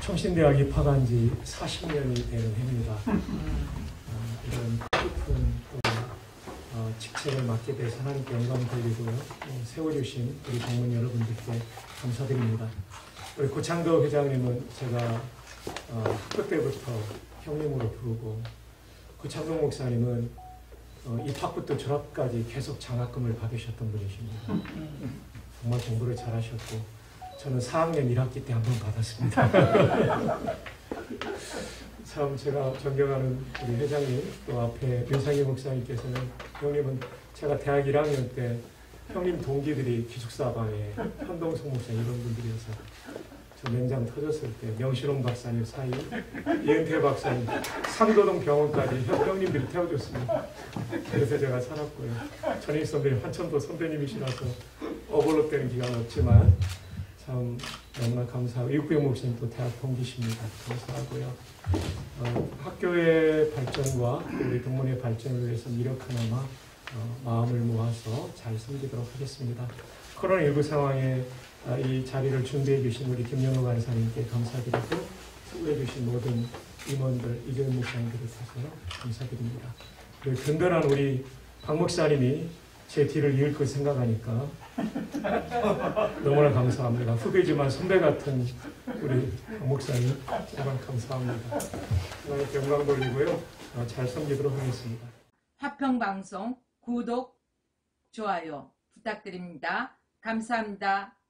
총신대학 입학한 지 40년이 되는 해입니다. 이런 깊은 직책을 맡게 돼서 하나님께 영광 돌리고요. 세워주신 우리 동문 여러분들께 감사드립니다. 우리 고창덕 회장님은 제가 학교 때부터 형님으로 부르고, 고창덕 목사님은 입학부터 졸업까지 계속 장학금을 받으셨던 분이십니다. 정말 공부를 잘하셨고, 저는 4학년 1학기 때 한 번 받았습니다. 참 제가 존경하는 우리 회장님, 또 앞에 윤상희 목사님께서는, 형님은 제가 대학 1학년 때 형님 동기들이 기숙사방에 현동석 목사 이런 분들이어서 저 맹장 터졌을 때 명실홍 박사님 사이, 이은태 박사님, 상도동 병원까지 형님들이 태워줬습니다. 그래서 제가 살았고요. 전임 선배님, 한천도 선배님이시라서 어버릇되는 기간 없지만 참 너무나 감사하고, 육구영 목사님 또 대학 동기십니다. 감사하고요. 학교의 발전과 우리 동문의 발전을 위해서 미력 하나마 마음을 모아서 잘 섬기도록 하겠습니다. 코로나19 상황에 이 자리를 준비해 주신 우리 김영호 간사님께 감사드리고, 수고해 주신 모든 임원들, 이재훈 목사님들을 위해서 감사드립니다. 그리고 든든한 우리 박 목사님이 제 뒤를 이을 걸 생각하니까 너무나 감사합니다. 후배지만 선배 같은 우리 박 목사님 정말 감사합니다. 하나님께 영광 돌리고요. 잘 섬기도록 하겠습니다. 화평방송 구독, 좋아요 부탁드립니다. 감사합니다.